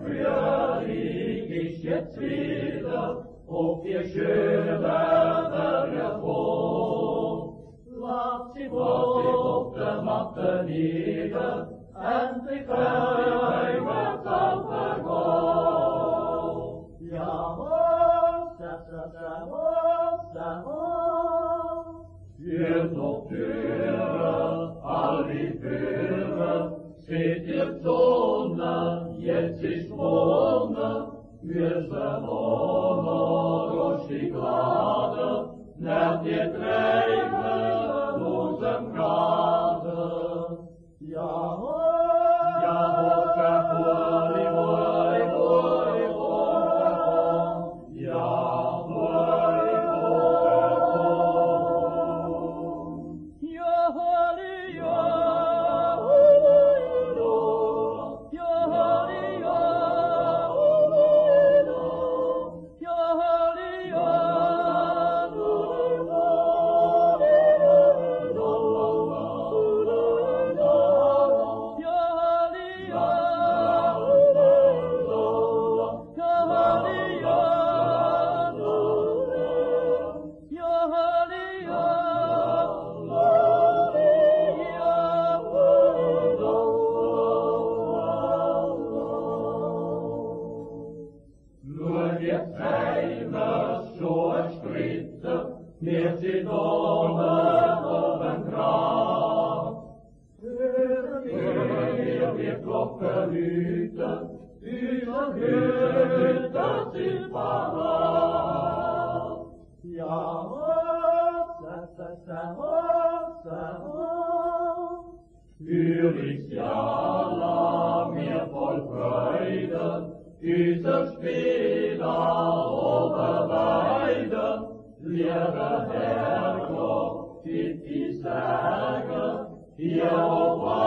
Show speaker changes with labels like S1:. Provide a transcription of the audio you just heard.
S1: Frühling ist jetzt wieder auf die schöne Welt vor. Lass sie auf der Matte nieder, endlich heimwärts auf der Gård. Ja, ihr noch Türe, all die Führer, seht ihr Sonne, jetzt ist Wohne, wir sind ohne durch die Glade, nehmt ihr Träger unserem Grade. Ja, Hurri, Hurri, Hurri, Hurri, ja, Hurri, mir sind oben auf dem Grab. Hören wir Glocke hüten, über Hüten sind parat. Ja, für ich ja mir voll Freude, unser Spieler oberweide. Liebe Herrgott, gibt die Sage, hier auf